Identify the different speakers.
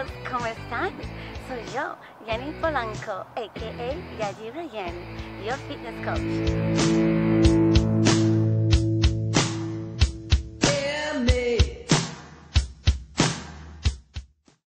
Speaker 1: amigos, ¿cómo están? Soy yo, Yenny Polanco, a.k.a. Yadira Yenny, your fitness coach.